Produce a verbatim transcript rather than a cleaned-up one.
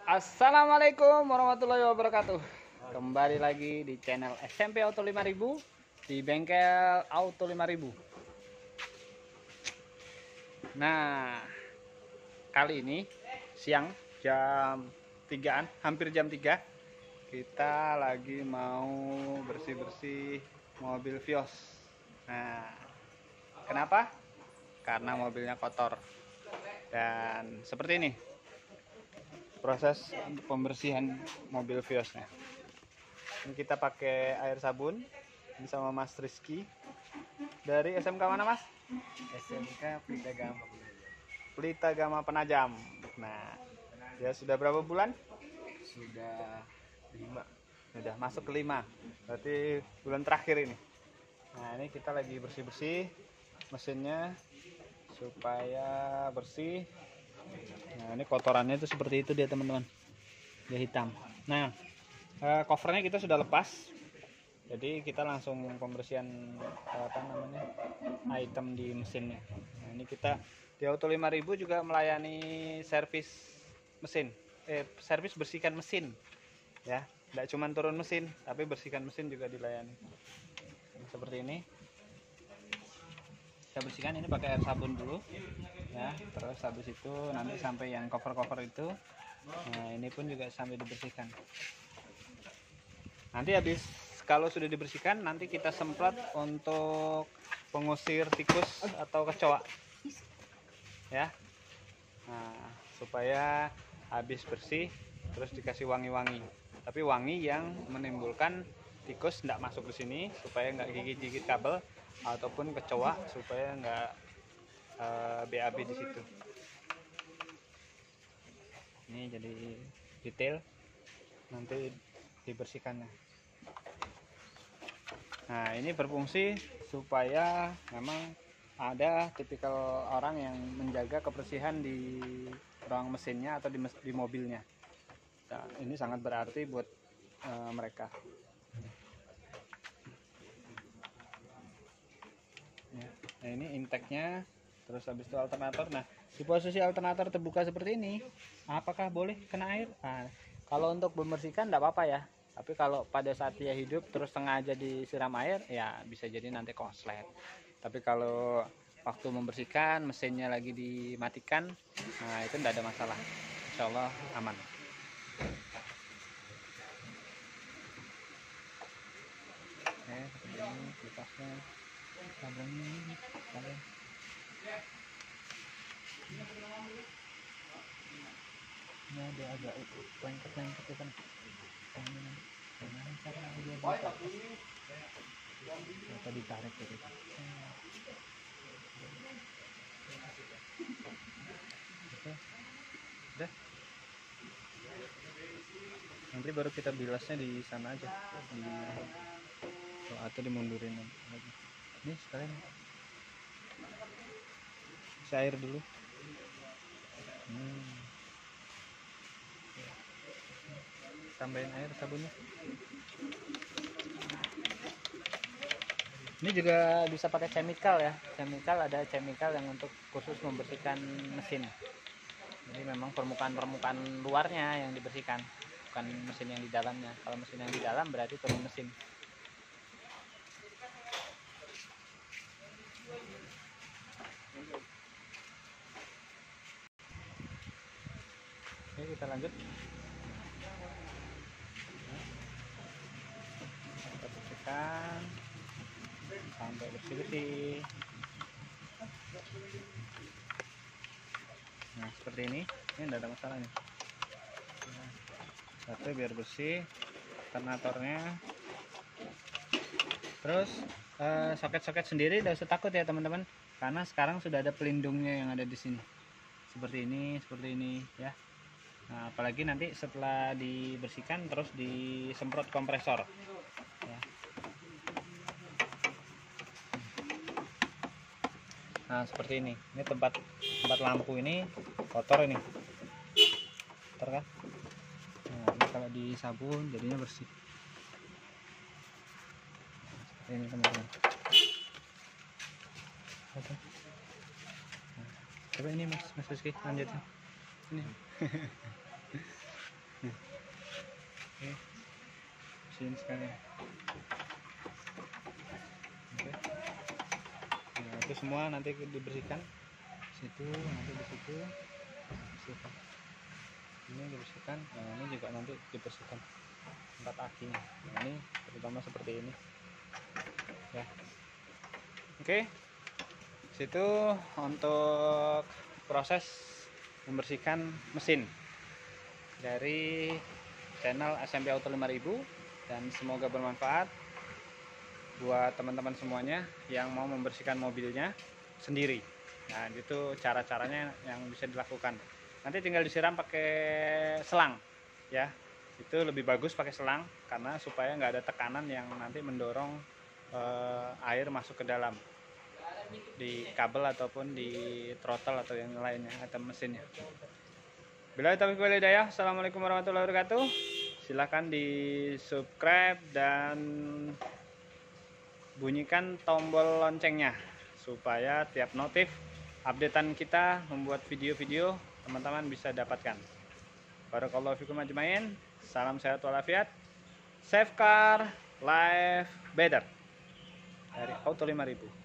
Assalamualaikum warahmatullahi wabarakatuh. Kembali lagi di channel S M P Auto lima ribu di bengkel Auto lima ribu. Nah, kali ini siang jam tigaan, hampir jam tiga, kita lagi mau bersih-bersih mobil Vios. Nah, kenapa? Karena mobilnya kotor. Dan seperti ini proses untuk pembersihan mobil Viosnya. Ini kita pakai air sabun ini sama Mas Rizky dari S M K mana, Mas? S M K Pelita Gama Pelita Gama Penajam. Nah, ya sudah berapa bulan? sudah lima. Sudah masuk ke lima. Berarti bulan terakhir ini. Nah, ini kita lagi bersih-bersih mesinnya supaya bersih. Nah, ini kotorannya itu seperti itu dia, teman-teman. Dia hitam. Nah, eh, covernya kita sudah lepas. Jadi kita langsung pembersihan eh, apa namanya? item di mesinnya. Nah, ini kita di Auto lima ribu juga melayani servis mesin. Eh, servis bersihkan mesin. Ya, tidak cuma turun mesin, tapi bersihkan mesin juga dilayani. Seperti ini. Kita bersihkan ini pakai air sabun dulu ya, terus habis itu nanti sampai yang cover-cover itu. Nah, ini pun juga sampai dibersihkan. Nanti habis kalau sudah dibersihkan, nanti kita semprot untuk pengusir tikus atau kecoa ya. Nah, supaya habis bersih terus dikasih wangi-wangi, tapi wangi yang menimbulkan tikus tidak masuk ke sini, supaya nggak gigit-gigit kabel ataupun kecoa, supaya nggak uh, B A B di situ. Ini jadi detail nanti dibersihkannya. Nah, ini berfungsi supaya memang ada tipikal orang yang menjaga kebersihan di ruang mesinnya atau di, mes di mobilnya. Nah, ini sangat berarti buat uh, mereka. Ya, nah ini intake-nya, terus habis itu alternator. Nah, di posisi alternator terbuka seperti ini, apakah boleh kena air? Nah, kalau untuk membersihkan tidak apa-apa ya, tapi kalau pada saat dia hidup terus sengaja disiram air, ya bisa jadi nanti konslet. Tapi kalau waktu membersihkan mesinnya lagi dimatikan, nah itu tidak ada masalah, insya Allah aman. Oke, seperti ini kulkasnya. Kabelnya ini kabel. Ini ada agak lengket-lengket ya kan. Gimana cara dia buka? Atau ditarik gitu. Oke. Udah. Nanti baru kita bilasnya di sana aja, di atau dimundurin lagi. Ini sekalian isi air dulu. hmm. Tambahin air sabunnya. Ini juga bisa pakai chemical ya. Chemical, ada chemical yang untuk khusus membersihkan mesin. Jadi memang permukaan-permukaan luarnya yang dibersihkan, bukan mesin yang di dalamnya. Kalau mesin yang di dalam berarti turun mesin. Oke, kita lanjut. Kita bersihkan sampai bersih-bersih. Nah, seperti ini. Ini tidak ada masalah nih. Satu biar bersih alternatornya. Terus eh, soket-soket sendiri tidak usah takut ya teman-teman, karena sekarang sudah ada pelindungnya yang ada di sini. Seperti ini, seperti ini ya. Nah, apalagi nanti setelah dibersihkan terus disemprot kompresor ya. Nah, seperti ini. Ini tempat tempat lampu ini kotor ini. Kotor kan? Nah, ini kalau disabun jadinya bersih. Nah, seperti ini teman-teman. Oke. Nah, coba ini Mas Mas Rizky lanjutnya. Ini. Oke, mesin sekalian. Oke. Nah, itu semua nanti dibersihkan. Situ, nanti di situ bersihkan. Ini dibersihkan. Nah, ini juga nanti dibersihkan tempat akinya. Nah, ini terutama seperti ini. Ya. Oke. Situ untuk proses membersihkan mesin dari channel S M P Auto lima ribu, dan semoga bermanfaat buat teman-teman semuanya yang mau membersihkan mobilnya sendiri. Nah, itu cara-caranya yang bisa dilakukan. Nanti tinggal disiram pakai selang ya. Itu lebih bagus pakai selang karena supaya nggak ada tekanan yang nanti mendorong eh, air masuk ke dalam di kabel ataupun di throttle atau yang lainnya atau mesinnya. Bila taufiq wal hidayah. Assalamualaikum warahmatullahi wabarakatuh. Silahkan di subscribe dan bunyikan tombol loncengnya supaya tiap notif updatean kita membuat video-video teman-teman bisa dapatkan. Barakallahu fikum ajmain. Salam sehat walafiat. Safe car, life better dari Auto lima ribu.